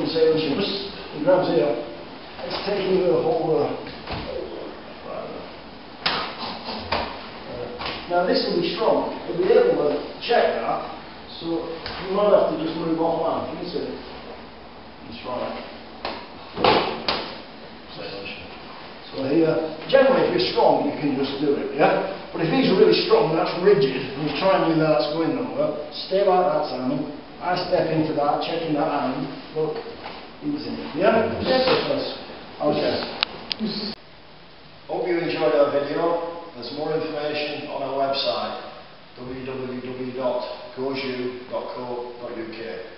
Seiunchin. He grabs here. It's taking the whole. Now this will be strong. You'll be able to check that. So you might have to just move off that. Can you see? That's right. So here, generally if you're strong you can just do it, yeah? But if he's really strong, that's rigid, and you try and do that, that's going nowhere, stay like that, Simon. I step into that, checking that hand, look, easy. Yeah? Yes, okay. Hope you enjoyed our video. There's more information on our website, www.goju.co.uk.